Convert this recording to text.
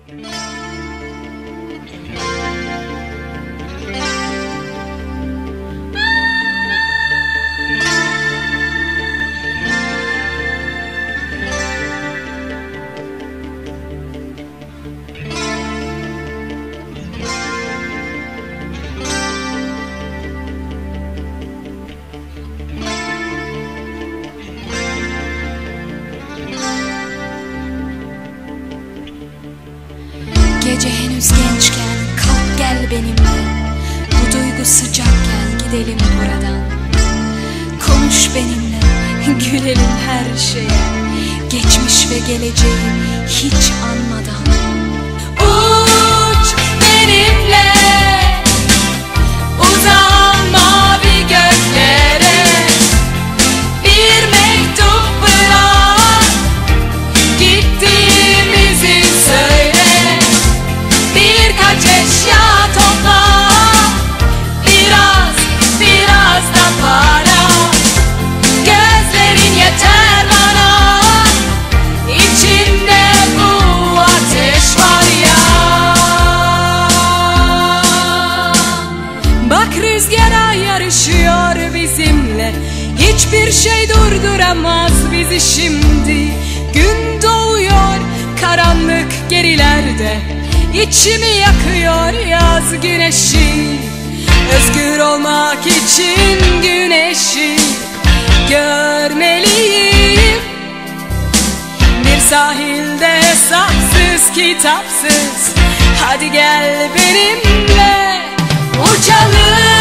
Gece henüz gençken kalk gel benimle, bu duygu sıcakken gidelim buradan. Konuş benimle, gülelim her şeye, geçmiş ve geleceği hiç anmadan. Uç benimle uzan mavi göklere, bir mektup bırak, gittiğimizi söyle. Birkaç eşya topla, biraz da para. Gözlerin yeter bana, içinde bu ateş var ya. Bak rüzgara yarışıyor bizimle, hiçbir şey durduramaz bizi şimdi. Gün doğuyor, karanlık gerilerde, İçimi yakıyor yaz güneşi. Özgür olmak için güneşi görmeliyim. Bir sahilde hesapsız kitapsız, hadi gel benimle uçalım.